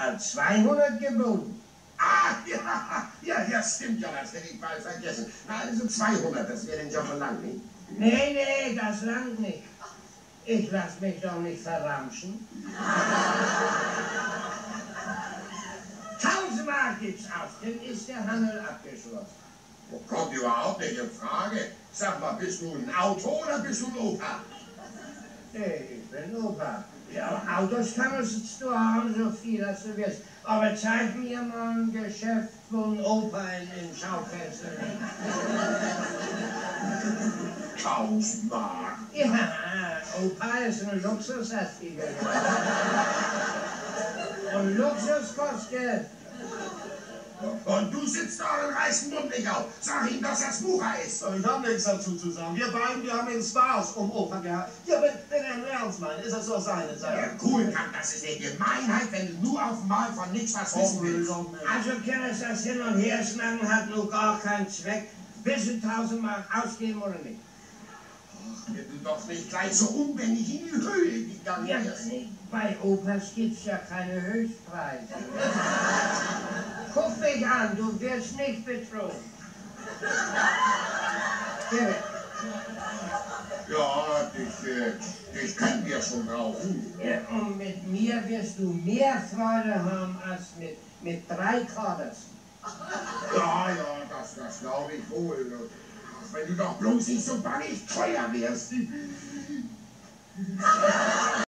hat 200 geboten. Ah, ja, stimmt ja, das hätte ich mal vergessen. Na, also 200, das wäre denn schon mal lang, nicht? Nee, das langt nicht. Ich lass mich doch nicht verramschen. 1000 Mark gibt's auf, dann ist der Handel abgeschlossen. Kommt überhaupt nicht in Frage. Sag mal, bist du ein Auto oder bist du ein Opa? Nee, ich bin Opa. Ja, Autos kannst du haben, so viel als du willst. Aber zeig mir mal ein Geschäft von Opa in Schaufenster. 1000 Mark. Ja, Opa ist ein Luxusartikel. Und Luxus kostet Geld. Und du sitzt da und reißt den Mund nicht auf. Sag ihm, dass das Wucher ist. Ich habe nichts dazu zu sagen. Wir beiden, wir haben den Spaß um Opa gehabt. Ja, wenn er einen ernst meint, ist das doch seine Sache. Ja, cool, das ist eine Gemeinheit, wenn du nur auf Mal von nichts was wissen willst. Also, Kenneth, das Hin- und Herschnacken hat nur gar keinen Zweck. Willst du 1000 Mark ausgeben oder nicht? Ach, wenn du doch nicht gleich so unbändig in die Höhe gegangen Ja, wärst. bei Opas gibt's ja keine Höchstpreise. Guck mich an, du wirst nicht betrogen. Ja, dich können wir schon brauchen. Ja, und mit mir wirst du mehr Freude haben als mit 3 Kaders. Ja, das glaube ich wohl. Ach, wenn du doch bloß nicht so bangig teuer wärst.